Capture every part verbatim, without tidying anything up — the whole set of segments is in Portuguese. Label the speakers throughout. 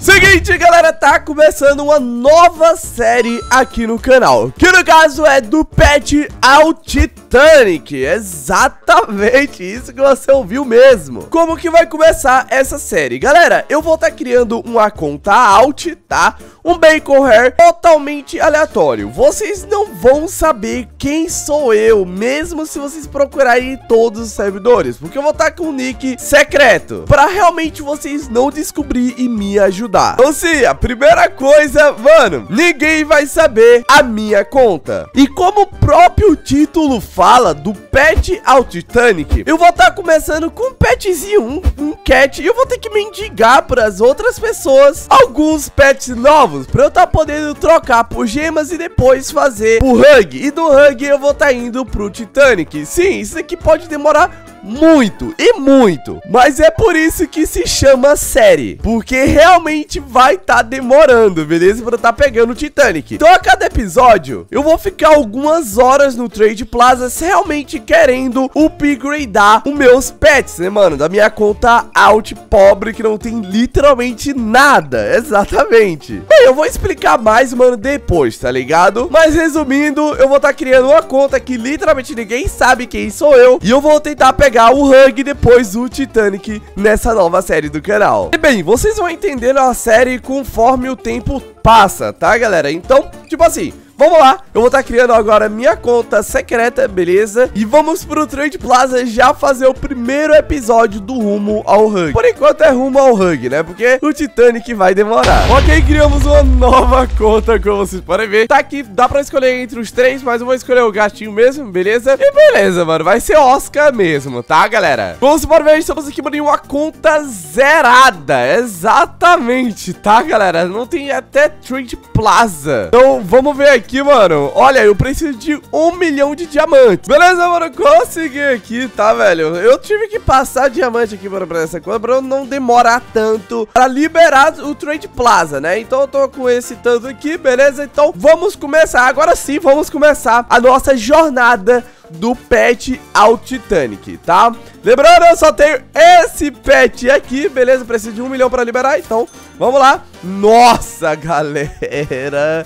Speaker 1: Seguinte, galera, tá começando uma nova série aqui no canal, que no caso é do Pet ao Titanic. Exatamente isso que você ouviu mesmo. Como que vai começar essa série? Galera, eu vou estar tá criando uma conta alt, tá? Um Bacon Hair totalmente aleatório. Vocês não vão saber quem sou eu, mesmo se vocês procurarem em todos os servidores, porque eu vou estar tá com um nick secreto, pra realmente vocês não descobrir e me ajudar. Então sim, a primeira coisa, mano, ninguém vai saber a minha conta. E como o próprio título fala do Pet ao Titanic, eu vou estar tá começando com um petzinho, um, um cat, e eu vou ter que mendigar para as outras pessoas alguns pets novos, pra eu estar tá podendo trocar por gemas e depois fazer o Hug. E do Hug eu vou estar tá indo pro Titanic. Sim, isso aqui pode demorar muito e muito, mas é por isso que se chama série, porque realmente vai estar tá demorando, beleza? Pra estar tá pegando o Titanic. Então a cada episódio eu vou ficar algumas horas no Trade Plaza realmente querendo upgradear os meus pets, né, mano? Da minha conta alt pobre que não tem literalmente nada. Exatamente. Bem, eu vou explicar mais, mano, depois, tá ligado? Mas resumindo, eu vou estar tá criando uma conta que literalmente ninguém sabe quem sou eu, e eu vou tentar pegar o Hug depois do Titanic nessa nova série do canal. E bem, vocês vão entendendo a série conforme o tempo passa, tá, galera? Então, tipo assim, vamos lá, eu vou estar tá criando agora minha conta secreta, beleza? E vamos pro Trade Plaza já fazer o primeiro episódio do rumo ao Hug. Por enquanto é rumo ao Hug, né? Porque o Titanic vai demorar. Ok, criamos uma nova conta, como vocês podem ver. Tá aqui, dá pra escolher entre os três, mas eu vou escolher o gatinho mesmo, beleza? E beleza, mano, vai ser Oscar mesmo, tá, galera? Como vocês podem ver, estamos aqui, mano, em uma conta zerada. Exatamente, tá, galera? Não tem até Trade Plaza. Então, vamos ver aqui. Aqui, mano, olha, eu preciso de um milhão de diamantes. Beleza, mano, consegui aqui, tá, velho? Eu tive que passar diamante aqui, mano, pra essa conta, pra não demorar tanto pra liberar o Trade Plaza, né? Então eu tô com esse tanto aqui, beleza? Então vamos começar, agora sim, vamos começar a nossa jornada do Pet ao Titanic, tá? Lembrando, eu só tenho esse pet aqui, beleza? Preciso de um milhão pra liberar, então vamos lá. Nossa, galera,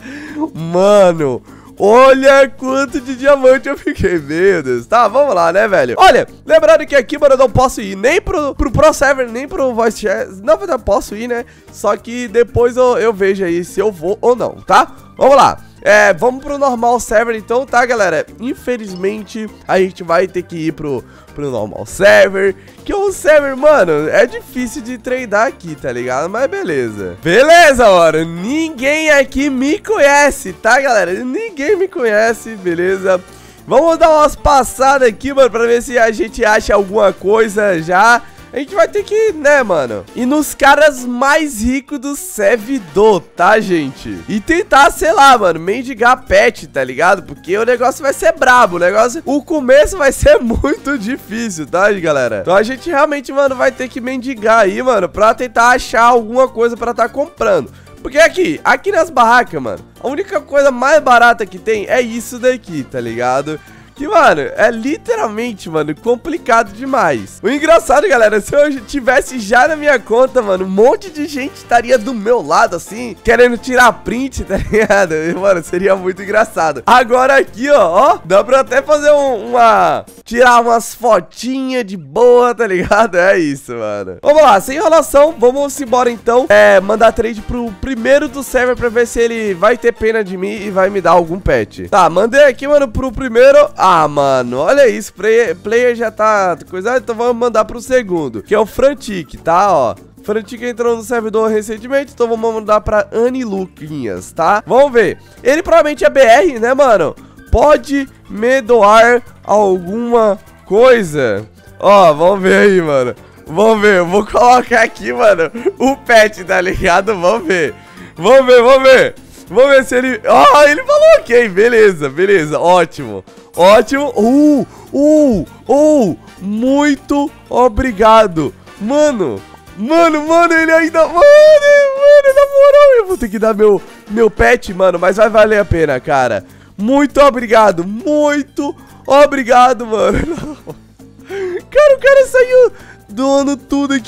Speaker 1: mano, olha quanto de diamante eu fiquei, meu Deus. Tá, vamos lá, né, velho? Olha, lembrando que aqui, mano, eu não posso ir nem pro, pro Pro Server, nem pro Voice Chat. Não, eu posso ir, né? Só que depois eu, eu vejo aí se eu vou ou não, tá? Vamos lá. É, vamos pro normal server então, tá, galera? Infelizmente, a gente vai ter que ir pro, pro normal server, que o server, mano, é difícil de treinar aqui, tá ligado? Mas beleza. Beleza, mano. Ninguém aqui me conhece, tá, galera? Ninguém me conhece, beleza? Vamos dar umas passadas aqui, mano, pra ver se a gente acha alguma coisa já. A gente vai ter que, né, mano, ir nos caras mais ricos do servidor, tá, gente? E tentar, sei lá, mano, mendigar pet, tá ligado? Porque o negócio vai ser brabo, o negócio... O começo vai ser muito difícil, tá, galera? Então a gente realmente, mano, vai ter que mendigar aí, mano, pra tentar achar alguma coisa pra tá comprando. Porque aqui, aqui nas barracas, mano, a única coisa mais barata que tem é isso daqui, tá ligado? Que, mano, é literalmente, mano, complicado demais. O engraçado, galera, se eu tivesse já na minha conta, mano, um monte de gente estaria do meu lado, assim, querendo tirar print, tá ligado? Mano, seria muito engraçado. Agora aqui, ó, ó, dá pra até fazer um, uma... tirar umas fotinhas de boa, tá ligado? É isso, mano. Vamos lá, sem enrolação, vamos embora, então. É, mandar trade pro primeiro do server pra ver se ele vai ter pena de mim e vai me dar algum pet. Tá, mandei aqui, mano, pro primeiro... Ah, mano, olha isso, player, player já tá coisado, então vamos mandar pro segundo, que é o Frantic, tá, ó. Frantic entrou no servidor recentemente, então vamos mandar pra Annie Luquinhas, tá? Vamos ver, ele provavelmente é B R, né, mano? Pode me doar alguma coisa? Ó, vamos ver aí, mano. Vamos ver, eu vou colocar aqui, mano, o pet, tá ligado? Vamos ver, vamos ver, vamos ver. Vamos ver se ele... Ah, ele falou ok, beleza, beleza, ótimo. Ótimo, uh, uh, uh, muito obrigado. Mano, mano, mano, ele ainda... Mano, mano, na moral, eu vou ter que dar meu, meu pet, mano, mas vai valer a pena, cara. Muito obrigado, muito obrigado, mano. Cara, o cara saiu doando tudo aqui.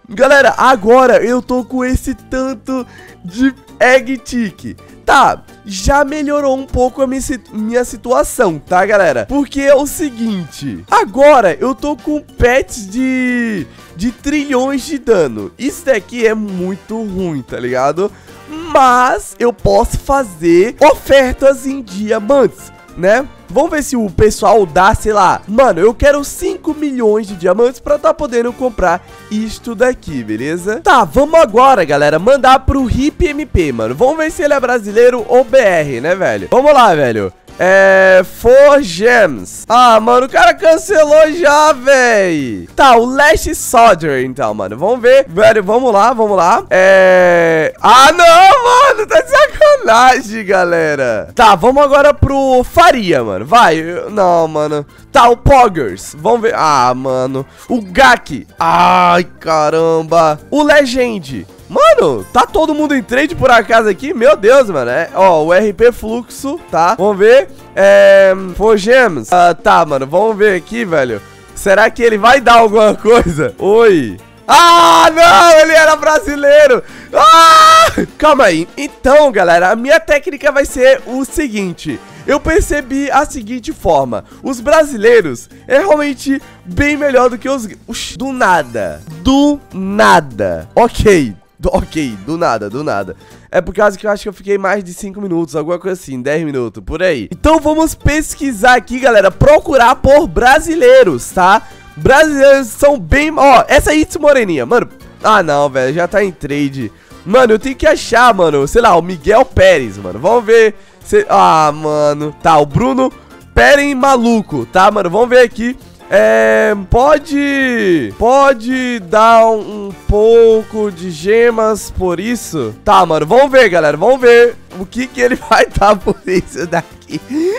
Speaker 1: Galera, agora eu tô com esse tanto de Egg Tick. Tá, já melhorou um pouco a minha, minha situação, tá, galera? Porque é o seguinte, agora eu tô com pets de, de trilhões de dano. Isso daqui é muito ruim, tá ligado? Mas eu posso fazer ofertas em diamantes, né? Vamos ver se o pessoal dá, sei lá. Mano, eu quero cinco milhões de diamantes pra tá podendo comprar isto daqui, beleza? Tá, vamos agora, galera, mandar pro Hip M P, mano. Vamos ver se ele é brasileiro ou B R, né, velho? Vamos lá, velho. É... four gems. Ah, mano, o cara cancelou já, véi. Tá, o Last Soldier, então, mano. Vamos ver. Velho, vamos lá, vamos lá. É... ah, não, mano. Tá de sacanagem, galera. Tá, vamos agora pro Faria, mano. Vai. Não, mano. Tá, o Poggers. Vamos ver. Ah, mano. O Gak. Ai, caramba. O Legend. Mano, tá todo mundo em trade por acaso aqui? Meu Deus, mano. É, ó, o R P Fluxo, tá? Vamos ver. É... four gems. Ah, tá, mano. Vamos ver aqui, velho. Será que ele vai dar alguma coisa? Oi. Ah, não! Ele era brasileiro! Ah! Calma aí. Então, galera, a minha técnica vai ser o seguinte. Eu percebi a seguinte forma. Os brasileiros é realmente bem melhor do que os... Ux, do nada. Do nada. Ok. Ok, do nada, do nada. É por causa que eu acho que eu fiquei mais de cinco minutos, alguma coisa assim, dez minutos, por aí. Então vamos pesquisar aqui, galera, procurar por brasileiros, tá? Brasileiros são bem... Ó, essa aí de moreninha, mano. Ah, não, velho, já tá em trade. Mano, eu tenho que achar, mano, sei lá, o Miguel Pérez, mano. Vamos ver se... Ah, mano. Tá, o Bruno Pérez maluco, tá, mano? Vamos ver aqui. É, pode, pode dar um, um pouco de gemas por isso? Tá, mano, vamos ver, galera, vamos ver o que que ele vai dar por isso daqui.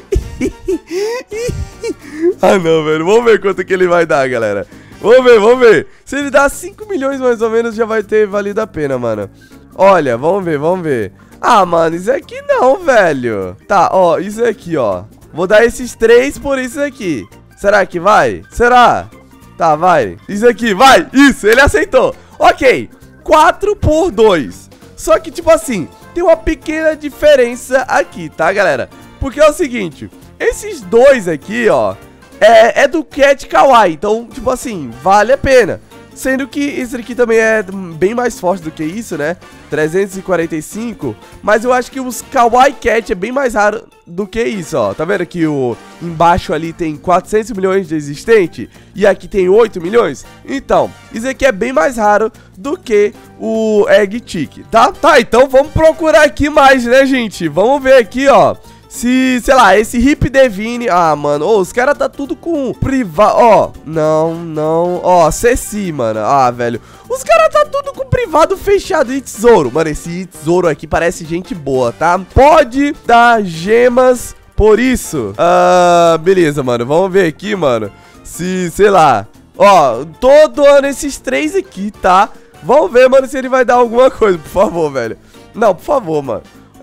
Speaker 1: Ah, não, velho, vamos ver quanto que ele vai dar, galera. Vamos ver, vamos ver. Se ele dá cinco milhões mais ou menos, já vai ter valido a pena, mano. Olha, vamos ver, vamos ver. Ah, mano, isso aqui não, velho. Tá, ó, isso aqui, ó. Vou dar esses três por isso aqui. Será que vai? Será? Tá, vai. Isso aqui, vai. Isso, ele aceitou. Ok. quatro por dois. Só que, tipo assim, tem uma pequena diferença aqui, tá, galera? Porque é o seguinte. Esses dois aqui, ó, é, é do Cat Kawaii. Então, tipo assim, vale a pena. Sendo que esse aqui também é bem mais forte do que isso, né? trezentos e quarenta e cinco. Mas eu acho que os Kawaii Cat é bem mais raro do que isso, ó. Tá vendo que o embaixo ali tem quatrocentos milhões de existente e aqui tem oito milhões? Então, isso aqui é bem mais raro do que o Egg Tick, tá? Tá, então vamos procurar aqui mais, né, gente? Vamos ver aqui, ó. Se, sei lá, esse Hip Devine... Ah, mano, oh, os caras tá tudo com privado... Ó, oh, não, não... Ó, oh, Ceci, mano. Ah, velho. Os caras tá tudo com privado fechado e tesouro. Mano, esse tesouro aqui parece gente boa, tá? Pode dar gemas por isso. Ah, beleza, mano. Vamos ver aqui, mano. Se, sei lá... Ó, oh, tô doando esses três aqui, tá? Vamos ver, mano, se ele vai dar alguma coisa, por favor, velho. Não, por favor, mano.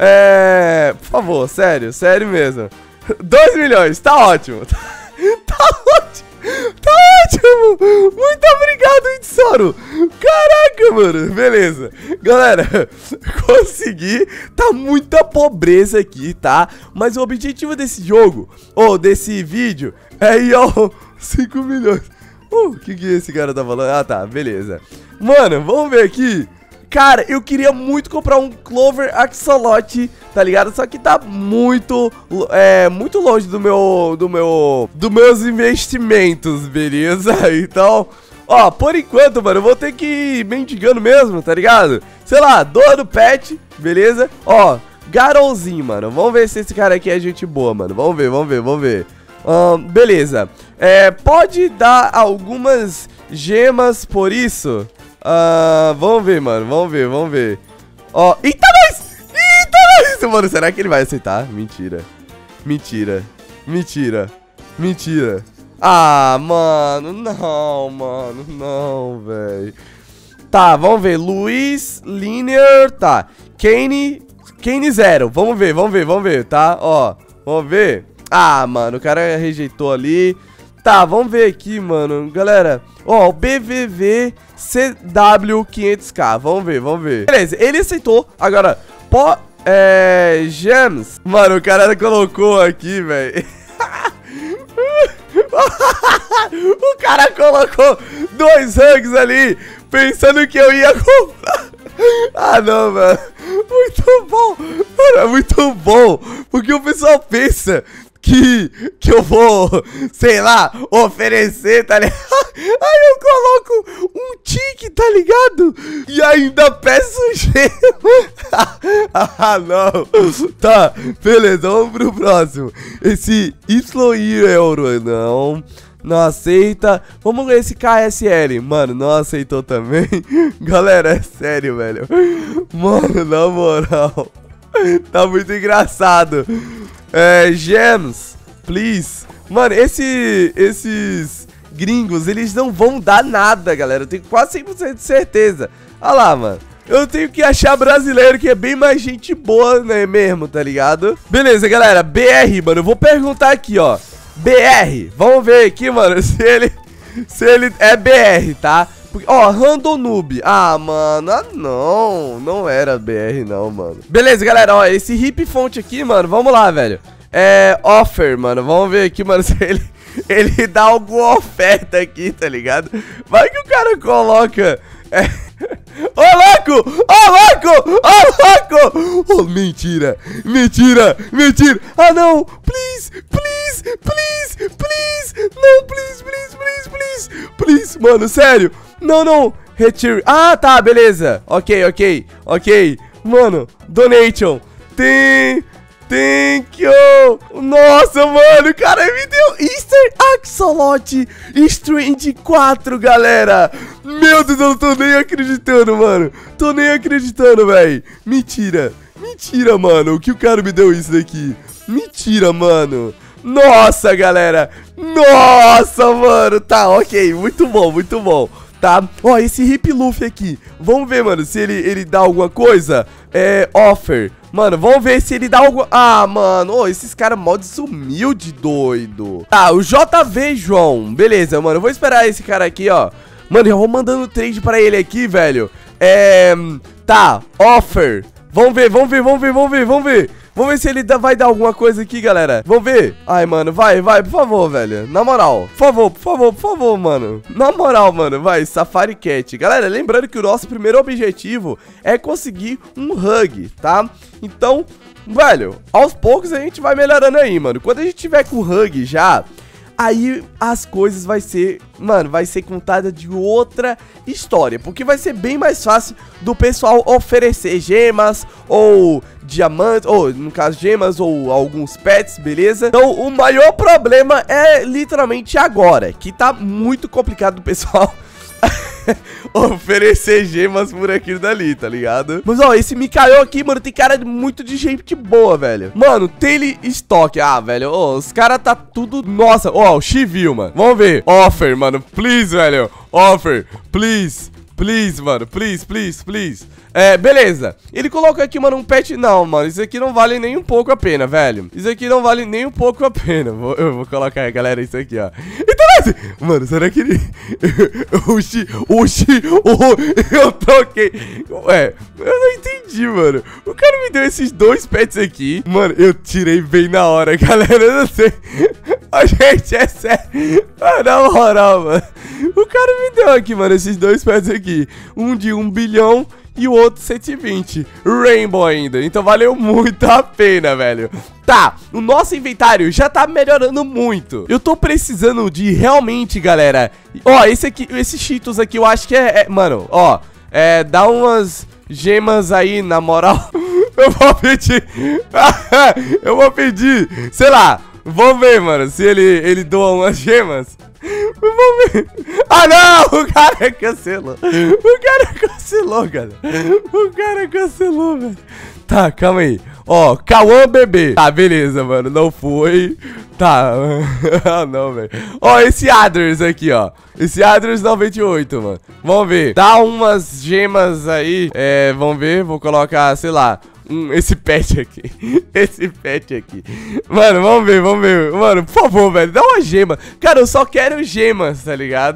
Speaker 1: É... Por favor, sério, sério mesmo. dois milhões, tá ótimo. Tá ótimo. Tá ótimo. Muito obrigado, tesouro. Caraca, mano. Beleza. Galera, consegui. Tá muita pobreza aqui, tá? Mas o objetivo desse jogo, ou desse vídeo, é ir ao cinco milhões. O uh, que que esse cara tá falando? Ah, tá, beleza. Mano, vamos ver aqui. Cara, eu queria muito comprar um Clover Axolot, tá ligado? Só que tá muito, é, muito longe do meu, do meu, dos meus investimentos, beleza? Então, ó, por enquanto, mano, eu vou ter que ir mendigando mesmo, tá ligado? Sei lá, dono pet, beleza? Ó, Garolzinho, mano, vamos ver se esse cara aqui é gente boa, mano. Vamos ver, vamos ver, vamos ver. Um, beleza, é, pode dar algumas gemas por isso? Uh, vamos ver, mano, vamos ver, vamos ver. Ó, eita, nós! Eita, nós! Mano, será que ele vai aceitar? Mentira. Mentira. Mentira. Mentira. Ah, mano, não, mano, não, velho. Tá, vamos ver. Luiz, Linear, tá. Kane, Kane zero. Vamos ver, vamos ver, vamos ver, tá? Ó, vamos ver. Ah, mano, o cara rejeitou ali. Tá, vamos ver aqui, mano. Galera, Ó, o B V V C W quinhentos K. Vamos ver, vamos ver. Beleza, ele aceitou. Agora, pó... É... Gems. Mano, o cara colocou aqui, velho. O cara colocou dois hugs ali, pensando que eu ia comprar. Ah, não, mano. Muito bom. Mano, é muito bom. Porque o pessoal pensa que, que eu vou, sei lá, oferecer, tá ligado? Aí eu coloco um tique, tá ligado? E ainda peço gema. Ah, não. Tá, beleza, vamos pro próximo. Esse Y Euro, não. Não aceita. Vamos ver esse K S L. Mano, não aceitou também. Galera, é sério, velho. Mano, na moral. Tá muito engraçado. É, gems, please. Mano, esse, esses gringos, eles não vão dar nada, galera. Eu tenho quase cem por cento de certeza. Olha lá, mano. Eu tenho que achar brasileiro que é bem mais gente boa, né, mesmo, tá ligado? Beleza, galera. B R, mano. Eu vou perguntar aqui, ó. B R. Vamos ver aqui, mano, se ele, se ele é B R, tá? Porque, ó, Random Noob. Ah, mano, ah, não. Não era B R, não, mano. Beleza, galera, ó, esse hip fonte aqui, mano, vamos lá, velho. É, offer, mano, vamos ver aqui, mano, se ele, ele dá alguma oferta aqui, tá ligado? Vai que o cara coloca... É... Ô, louco! Ô, louco! Ô, louco! Oh, mentira! Mentira! Mentira! Ah, não! Please! Please! Please! Please! Não, please, please, please, please! Please, mano, sério! Não, não! Retire... Ah, tá, beleza! Ok, ok, ok! Mano, donation! Tem... Thank you! Nossa, mano, o cara me deu Easter Axolot Strange quatro, galera! Meu Deus, eu não tô nem acreditando, mano. Tô nem acreditando, velho. Mentira. Mentira, mano. O que o cara me deu isso daqui? Mentira, mano. Nossa, galera. Nossa, mano. Tá, ok. Muito bom, muito bom. Tá? Ó, esse Hip Luffy aqui. Vamos ver, mano, se ele, ele dá alguma coisa. É, offer. Mano, vamos ver se ele dá algo... Ah, mano, oh, esses caras mó desumilde, doido. Tá, o J V João. Beleza, mano, eu vou esperar esse cara aqui, ó. Mano, eu vou mandando trade pra ele aqui, velho. É... Tá, offer. Vamos ver, vamos ver, vamos ver, vamos ver, vamos ver. Vamos ver se ele dá, vai dar alguma coisa aqui, galera. Vamos ver. Ai, mano, vai, vai, por favor, velho. Na moral, por favor, por favor, por favor, mano. Na moral, mano, vai, Safari Cat. Galera, lembrando que o nosso primeiro objetivo é conseguir um hug, tá? Então, velho, aos poucos a gente vai melhorando aí, mano. Quando a gente tiver com o hug já... Aí as coisas vai ser, mano, vai ser contada de outra história. Porque vai ser bem mais fácil do pessoal oferecer gemas ou diamantes, ou no caso gemas ou alguns pets, beleza? Então o maior problema é literalmente agora, que tá muito complicado do pessoal oferecer gemas por aquilo dali, tá ligado? Mas, ó, esse Mikael aqui, mano, tem cara de muito de gente boa, velho. Mano, Taily Stock. Ah, velho, ó, os caras tá tudo... Nossa, ó, o Chivil, mano. Vamos ver. Offer, mano, please, velho. Offer, please. Please, mano, please, please, please. É, beleza. Ele colocou aqui, mano, um pet... Não, mano, isso aqui não vale nem um pouco a pena, velho. Isso aqui não vale nem um pouco a pena. Vou, eu vou colocar, galera, isso aqui, ó. Então, assim, mano, será que ele... Oxi, oxi, oh, eu troquei. Ué, eu não entendi, mano. O cara me deu esses dois pets aqui. Mano, eu tirei bem na hora, galera. Eu não sei. A gente, é sério. Ah, na moral, mano. O cara me deu aqui, mano, esses dois pets aqui. Um de um bilhão e o outro cento e vinte. Rainbow ainda. Então valeu muito a pena, velho. Tá, o nosso inventário já tá melhorando muito. Eu tô precisando de realmente, galera. Ó, esse aqui, esse Cheetos aqui, eu acho que é, é... Mano, ó, é... Dá umas gemas aí, na moral. Eu vou pedir... Eu vou pedir, sei lá. Vamos ver, mano, se ele, ele doa umas gemas. Vamos ver. Ah, não! O cara cancelou. O cara cancelou, galera. O cara cancelou, velho. Tá, calma aí. Ó, Cauã Bebê. Tá, beleza, mano. Não foi. Tá. Ah, não, velho. Ó, esse Aders aqui, ó. Esse Aders noventa e oito, mano. Vamos ver. Dá umas gemas aí. É, vamos ver. Vou colocar, sei lá. Hum, esse pet aqui. Esse pet aqui. Mano, vamos ver, vamos ver. Mano, por favor, velho, dá uma gema. Cara, eu só quero gemas, tá ligado?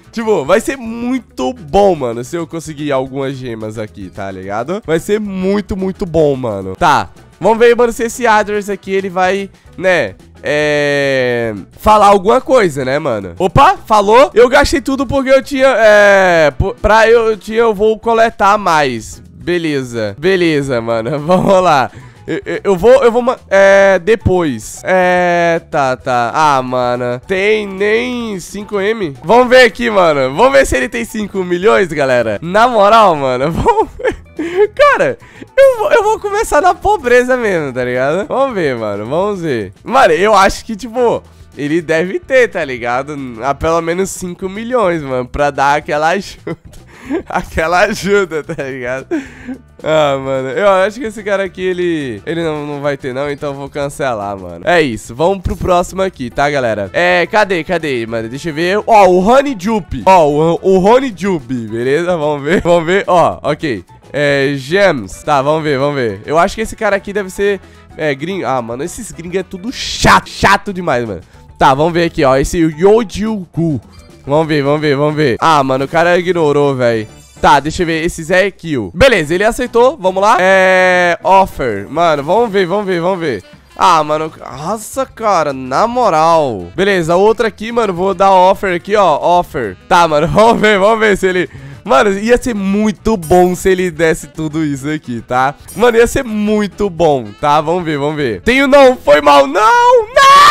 Speaker 1: Tipo, vai ser muito bom, mano, se eu conseguir algumas gemas aqui, tá ligado? Vai ser muito, muito bom, mano. Tá, vamos ver, mano, se esse Adress aqui, ele vai, né... É... falar alguma coisa, né, mano? Opa, falou. Eu gastei tudo porque eu tinha... É... Pra eu tinha... Eu vou coletar mais. Beleza. Beleza, mano. Vamos lá. Eu, eu, eu vou... Eu vou... É... Depois. É... Tá, tá. Ah, mano. Tem nem cinco M? Vamos ver aqui, mano. Vamos ver se ele tem cinco milhões, galera. Na moral, mano. Vamos ver. Cara, eu vou, eu vou começar na pobreza mesmo, tá ligado? Vamos ver, mano, vamos ver. Mano, eu acho que, tipo, ele deve ter, tá ligado? A pelo menos cinco milhões, mano, pra dar aquela ajuda. Aquela ajuda, tá ligado? Ah, mano, eu acho que esse cara aqui, ele Ele não, não vai ter não, então eu vou cancelar, mano. É isso, vamos pro próximo aqui, tá, galera? É, cadê, cadê, mano? Deixa eu ver. Ó, o Honeyjupe. Ó, o, o Honeyjupe, beleza? Vamos ver, vamos ver, ó, ok. É, gems. Tá, vamos ver, vamos ver. Eu acho que esse cara aqui deve ser é, gringo. Ah, mano, esses gringos é tudo chato, chato demais, mano. Tá, vamos ver aqui, ó, esse Yojiuku. Vamos ver, vamos ver, vamos ver. Ah, mano, o cara ignorou, velho. Tá, deixa eu ver, esse Zé Kill. Beleza, ele aceitou, vamos lá. É, offer. Mano, vamos ver, vamos ver, vamos ver. Ah, mano, nossa, cara, na moral. Beleza, outra aqui, mano, vou dar offer aqui, ó, offer. Tá, mano, vamos ver, vamos ver se ele... Mano, ia ser muito bom se ele desse tudo isso aqui, tá? Mano, ia ser muito bom, tá? Vamos ver, vamos ver. Tenho não, foi mal, não,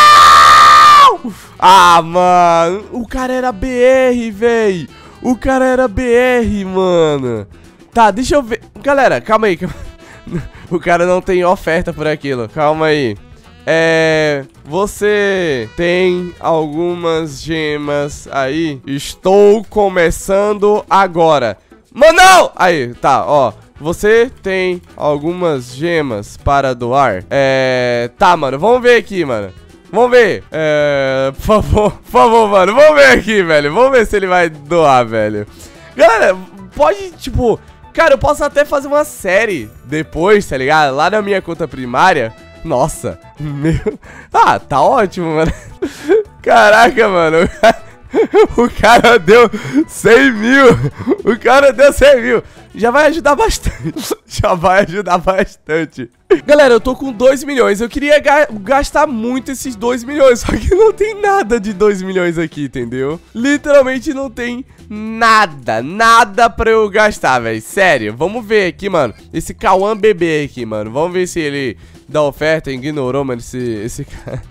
Speaker 1: não! Ah, mano, o cara era B R, véi. O cara era B R, mano. Tá, deixa eu ver. Galera, calma aí. O cara não tem oferta por aquilo, calma aí. É... Você tem algumas gemas aí? Estou começando agora. Mano, não! Aí, tá, ó. Você tem algumas gemas para doar? É... Tá, mano, vamos ver aqui, mano. Vamos ver. É... Por favor, por favor, mano. Vamos ver aqui, velho. Vamos ver se ele vai doar, velho. Galera, pode, tipo... Cara, eu posso até fazer uma série depois, tá ligado? Lá na minha conta primária... Nossa, meu... Ah, tá ótimo, mano. Caraca, mano. O cara deu cem mil. O cara deu cem mil. Já vai ajudar bastante. Já vai ajudar bastante. Galera, eu tô com dois milhões. Eu queria ga gastar muito esses dois milhões. Só que não tem nada de dois milhões aqui, entendeu? Literalmente não tem nada. Nada pra eu gastar, velho. Sério, vamos ver aqui, mano. Esse Cauã bebê aqui, mano. Vamos ver se ele dá oferta. Ignorou, mano, esse, esse cara.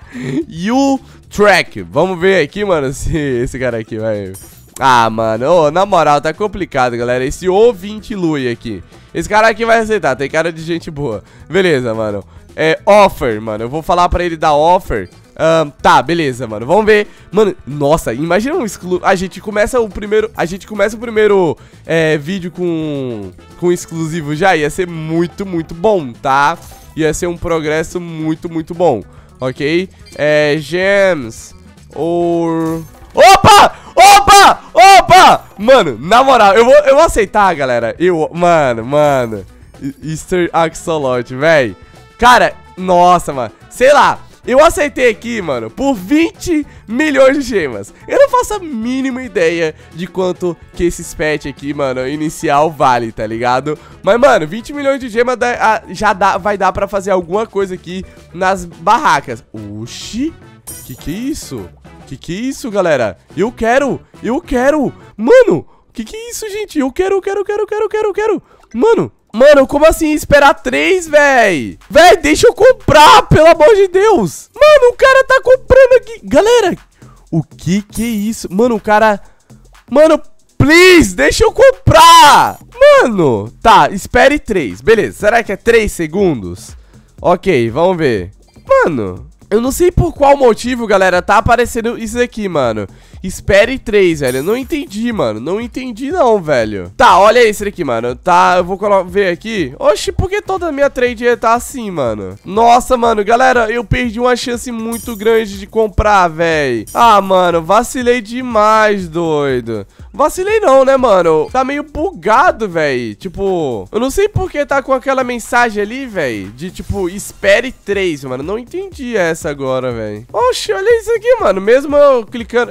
Speaker 1: You Track. Vamos ver aqui, mano, se esse cara aqui vai... Ah, mano, oh, na moral, tá complicado, galera. Esse O vinte Lui aqui. Esse cara aqui vai aceitar, tem cara de gente boa. Beleza, mano. É, offer, mano. Eu vou falar pra ele dar offer. Um, tá, beleza, mano. Vamos ver. Mano, nossa, imagina um exclu... A gente começa o primeiro... A gente começa o primeiro é, vídeo com... Com exclusivo já. Ia ser muito, muito bom, tá? Ia ser um progresso muito, muito bom. Ok? É, gems. Or... Opa! Opa! Opa! Mano, na moral, eu vou, eu vou aceitar, galera. Eu, mano, mano. Easter Axolot, velho. Cara, nossa, mano. Sei lá. Eu aceitei aqui, mano, por vinte milhões de gemas. Eu não faço a mínima ideia de quanto que esses pets aqui, mano, inicial vale, tá ligado? Mas, mano, vinte milhões de gemas dá, já dá, vai dar pra fazer alguma coisa aqui nas barracas. Oxi, que que é isso? Que que é isso, galera? Eu quero, eu quero. Mano, que que é isso, gente? Eu quero, eu quero, eu quero, eu quero, eu quero, eu quero. Mano, mano, como assim esperar três, véi? Véi, deixa eu comprar, pelo amor de Deus. Mano, o cara tá comprando aqui. Galera, o que que é isso? Mano, o cara... Mano, please, deixa eu comprar. Mano, tá, espere três. Beleza, será que é três segundos? Ok, vamos ver. Mano... Eu não sei por qual motivo, galera, tá aparecendo isso aqui, mano. Espere três, velho. Eu não entendi, mano. Não entendi não, velho. Tá, olha esse daqui, mano. Tá, eu vou ver aqui. Oxi, por que toda a minha trade tá assim, mano? Nossa, mano, galera, eu perdi uma chance muito grande de comprar, velho. Ah, mano, vacilei demais, doido. Vacilei não, né, mano? Tá meio bugado, velho. Tipo, eu não sei por que tá com aquela mensagem ali, velho. De, tipo, espere três, mano. Não entendi essa agora, velho. Oxi, olha isso aqui, mano. Mesmo eu clicando... Eu acho que o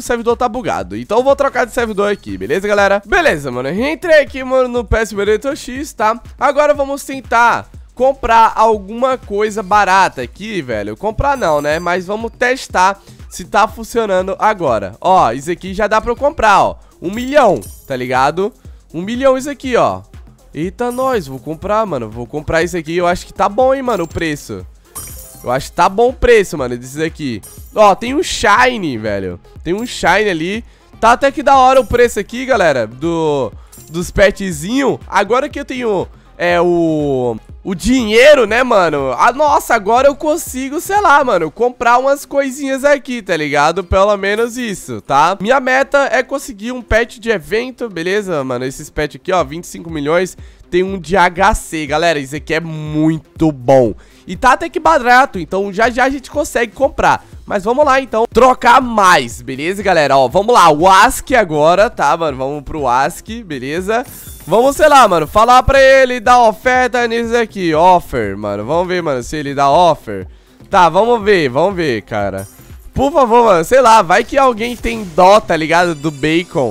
Speaker 1: servidor tá bugado. Então eu vou trocar de servidor aqui, beleza, galera? Beleza, mano. Entrei aqui, mano, no Pet Simulator X, tá? Agora vamos tentar comprar alguma coisa barata aqui, velho. Comprar não, né? Mas vamos testar se tá funcionando agora. Ó, isso aqui já dá pra eu comprar, ó. Um milhão, tá ligado? Um milhão isso aqui, ó. Eita, nós, vou comprar, mano. Vou comprar isso aqui. Eu acho que tá bom, hein, mano, o preço. Eu acho que tá bom o preço, mano, desses aqui. Ó, tem um Shine, velho. Tem um Shine ali. Tá até que da hora o preço aqui, galera, do, dos petzinhos. Agora que eu tenho, é, o... O dinheiro, né, mano? Ah, nossa, agora eu consigo, sei lá, mano, comprar umas coisinhas aqui, tá ligado? Pelo menos isso, tá? Minha meta é conseguir um pet de evento, beleza, mano? Esses pets aqui, ó, vinte e cinco milhões. Tem um de H C, galera, isso aqui é muito bom. E tá até que barato, então já já a gente consegue comprar. Mas vamos lá, então, trocar mais, beleza, galera? Ó, vamos lá, o Ask agora, tá, mano? Vamos pro Ask, beleza? Vamos, sei lá, mano, falar pra ele dar oferta nisso aqui, offer, mano. Vamos ver, mano, se ele dá offer. Tá, vamos ver, vamos ver, cara. Por favor, mano, sei lá, vai que alguém tem dó, tá ligado, do bacon.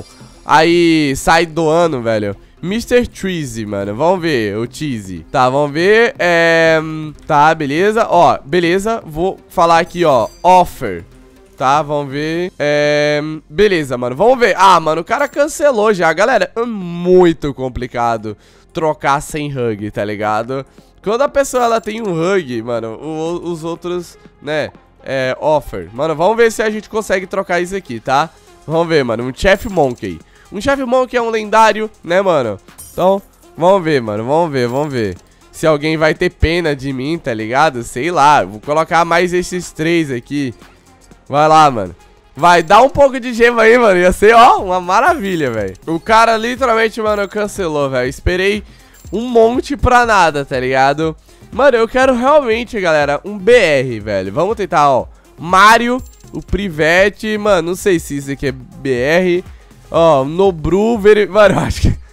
Speaker 1: Aí sai doando, velho. mister Treasy, mano, vamos ver, o Cheesy. Tá, vamos ver, é... Tá, beleza, ó, beleza, vou falar aqui, ó, offer. Tá, vamos ver, é... Beleza, mano, vamos ver. Ah, mano, o cara cancelou já, galera. É muito complicado trocar sem hug, tá ligado? Quando a pessoa, ela tem um hug, mano, o, os outros, né, é, offer. Mano, vamos ver se a gente consegue trocar isso aqui, tá? Vamos ver, mano, um Chef Monkey. Um Chef Monkey é um lendário, né, mano? Então, vamos ver, mano, vamos ver, vamos ver se alguém vai ter pena de mim, tá ligado? Sei lá, vou colocar mais esses três aqui. Vai lá, mano. Vai, dá um pouco de gema aí, mano. Ia ser, ó, uma maravilha, velho. O cara literalmente, mano, cancelou, velho. Esperei um monte pra nada, tá ligado? Mano, eu quero realmente, galera, um B R, velho. Vamos tentar, ó. Mario, o Privete. Mano, não sei se isso aqui é B R. Ó, Nobru, veri... Mano, eu acho que...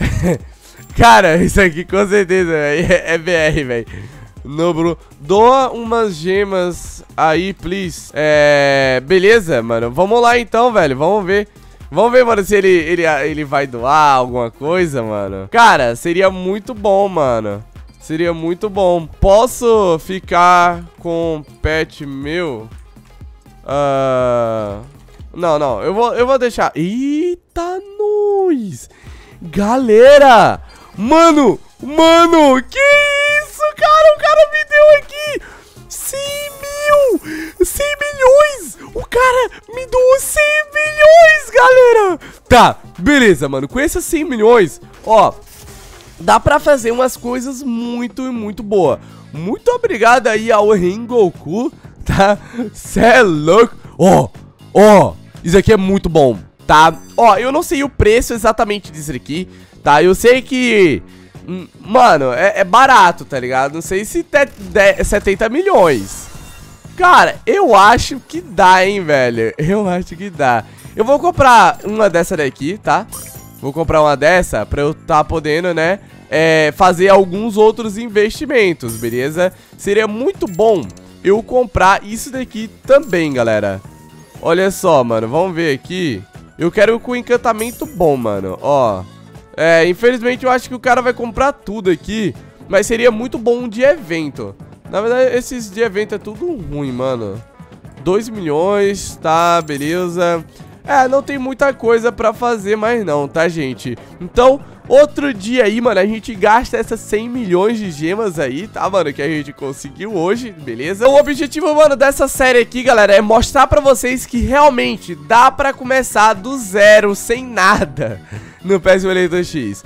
Speaker 1: Cara, isso aqui com certeza, velho, é B R, velho. Nobru, doa umas gemas aí, please. É... Beleza, mano. Vamos lá então, velho. Vamos ver. Vamos ver, mano, se ele, ele, ele vai doar alguma coisa, mano. Cara, seria muito bom, mano. Seria muito bom. Posso ficar com pet meu? Uh... Não, não. Eu vou, eu vou deixar. Eita, nós! Galera! Mano! Mano! Que isso, cara? O cara me deu aqui cem mil! cem milhões! O cara me doou cem milhões, galera! Tá, beleza, mano. Com esses cem milhões, ó, dá pra fazer umas coisas muito, muito boas. Muito obrigado aí ao Rengoku, tá? Cê é louco. Ó, ó, isso aqui é muito bom, tá? Ó, eu não sei o preço exatamente disso aqui, tá? Eu sei que... Mano, é, é barato, tá ligado? Não sei se é setenta milhões. Cara, eu acho que dá, hein, velho. Eu acho que dá. Eu vou comprar uma dessa daqui, tá? Vou comprar uma dessa pra eu tá podendo, né, é, fazer alguns outros investimentos, beleza? Seria muito bom eu comprar isso daqui também, galera. Olha só, mano, vamos ver aqui. Eu quero com encantamento bom, mano, ó. É, infelizmente eu acho que o cara vai comprar tudo aqui, mas seria muito bom um de evento. Na verdade, esses de evento é tudo ruim, mano. dois milhões, tá, beleza. É, não tem muita coisa pra fazer mais não, tá, gente? Então, outro dia aí, mano, a gente gasta essas cem milhões de gemas aí, tá, mano? Que a gente conseguiu hoje, beleza? O objetivo, mano, dessa série aqui, galera, é mostrar pra vocês que realmente dá pra começar do zero, sem nada, no Pet Simulator X.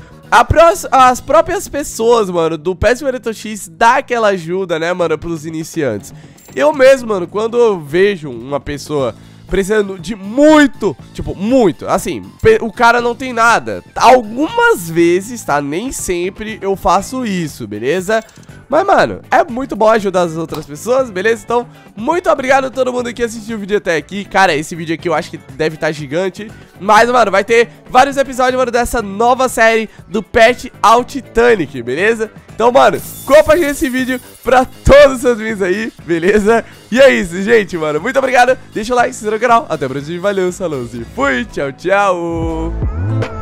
Speaker 1: As próprias pessoas, mano, do Pet Simulator X dá aquela ajuda, né, mano, pros iniciantes. Eu mesmo, mano, quando eu vejo uma pessoa precisando de muito, tipo, muito, assim, o cara não tem nada. Algumas vezes, tá? Nem sempre eu faço isso, beleza? Mas, mano, é muito bom ajudar as outras pessoas, beleza? Então, muito obrigado a todo mundo que assistiu o vídeo até aqui. Cara, esse vídeo aqui eu acho que deve estar gigante. Mas, mano, vai ter vários episódios, mano, dessa nova série do Pet ao Titanic, beleza? Então, mano, compartilha esse vídeo pra todos os seus amigos aí, beleza? E é isso, gente, mano. Muito obrigado. Deixa o like, se inscreve no canal. Até o próximo vídeo. Valeu, falou e fui. Tchau, tchau.